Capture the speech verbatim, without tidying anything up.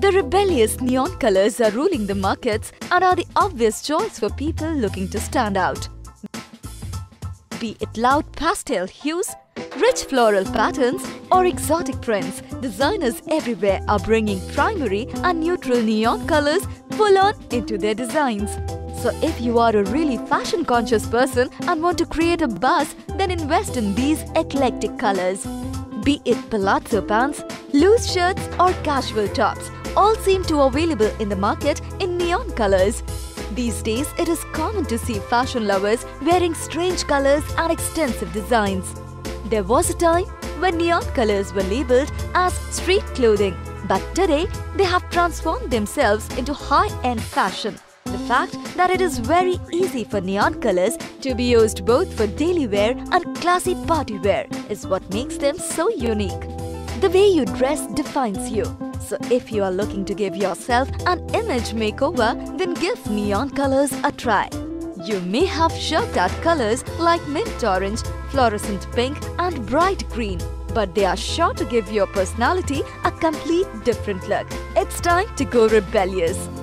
The rebellious neon colors are ruling the markets and are the obvious choice for people looking to stand out. Be it loud pastel hues, rich floral patterns or exotic prints, designers everywhere are bringing primary and neutral neon colors full on into their designs. So if you are a really fashion conscious person and want to create a buzz, then invest in these eclectic colors. Be it palazzo pants, loose shirts or casual tops, all seem to available in the market in neon colors. These days, it is common to see fashion lovers wearing strange colors and extensive designs. There was a time when neon colors were labeled as street clothing, but today they have transformed themselves into high-end fashion. The fact that it is very easy for neon colors to be used both for daily wear and classy party wear is what makes them so unique. The way you dress defines you. So if you are looking to give yourself an image makeover, then give neon colors a try. You may have shirked at colors like mint orange, fluorescent pink and bright green, but they are sure to give your personality a complete different look. It's time to go rebellious.